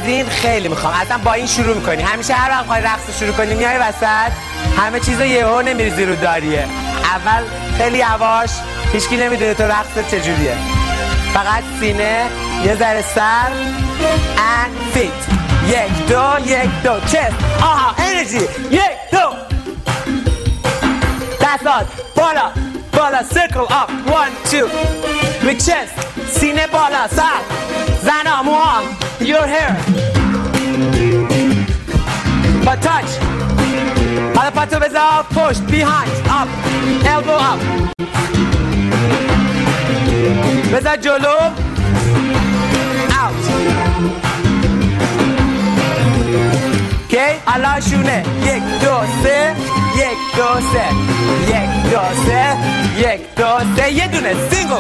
این خیلی میخوام. اصلا با این شروع میکنی. همیشه هر وقت میخوای رقص شروع کنی میای وسط همه چیزو یهو نمیریزی رو داریه. اول خیلی یواش، هیچکی نمیدونه تو رقص چجوریه. فقط سینه، یه ذره سر and feet. یک دو chest. آها انرژی. یک دو. That's all. بالا circle up. 1 2 with chest. سینه بالا سر. زنا موها. Your hair. با touch. حالا پاتو بذار push behind up. Elbow up. بذار جلو. Out. Okay. حالا شونه. 1 2 3 1 2 3 1 2 3 1 2 3 یه دونه سینگل.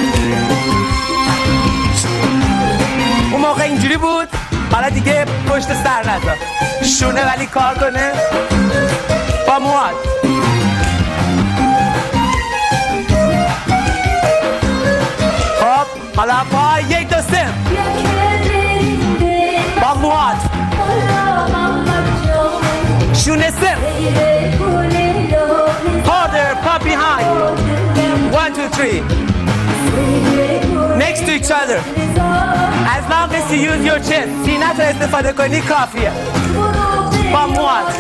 اون موقع اینجوری بود، حالا دیگه پشت سر نذار. شونه ولی کار کنه با موهات. خب حالا پا 1 2 3 با موهات. شونه سر. Harder, pop behind. 1 2 3 next to each other. As long as you use your chest. سینه تو استفاده کنی کافیه. با موات.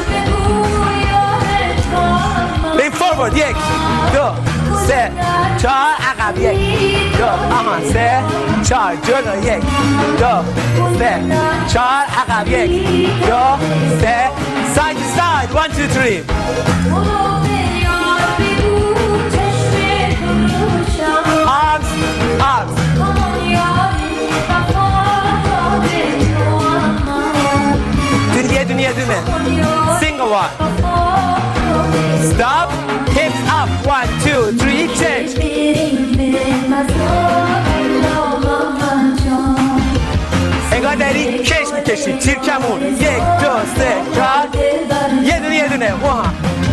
Lean forward. 1 2 3 4 عقب. 1 2 آها 3 4 جلو. 1 2 3 4 عقب. 1 2 3 side to side. 1 2 3 arms arms. یه دونه single one. Stop. Hips up. 1 2 3 change. انگار داری کش میکشی. تیرکمون. 1 2 3 4 یه دونه وها.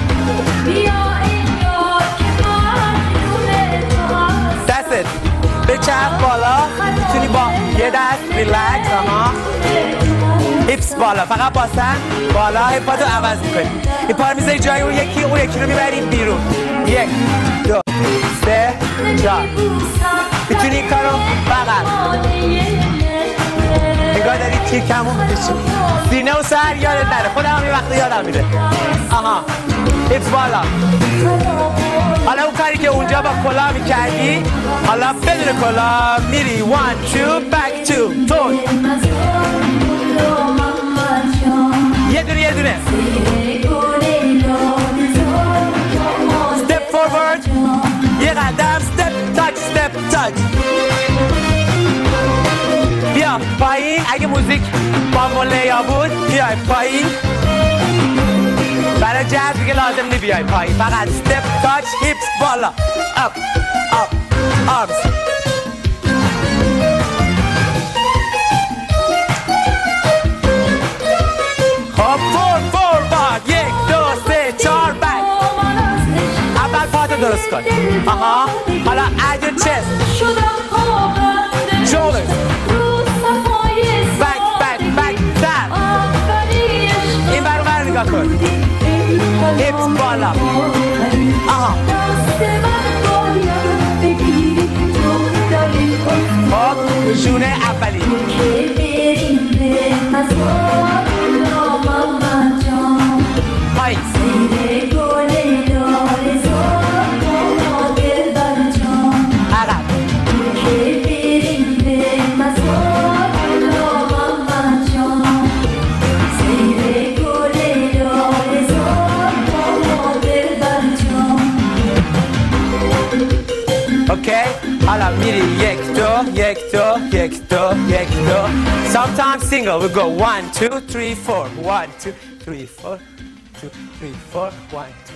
That's it. بچرخ بالا. میتونی با یه دست ریلکس. هیپس بالا. فقط با سن بالا هیپاتو عوض میکنی. این پا رو میذاری جای اون یکی رو میبریم بیرون. 1 2 3 4 میتونی این کارو فقط انگار داری تیرکمون میکشی. سینه و سر یادت نره. خودم هم این وقت یادم میره. آها هیپس بالا. حالا اون کاری که اونجا با کلاه میکردی حالا بدون کلاه میری. 1 2 back 2 تون. یه دونه step forward. یه قدم step touch. بیا پایین. اگه موزیک با مولیا بود بیای پایین. برای جاز دیگه لازم نی بیای پایین. فقط step touch hips بالا. up arms. خب forward. 1 2 3 4 back. اول پاتو درست کن. آها حالا add your chest. shoulders. back سر. این برو نگاه کن. hips بالا. آها خب شونه اولی. پایین. عقب. اوکی حالا میری 1 2 sometimes single. we go 1 2 3 4 1 2 3 4 2 3 4 1 2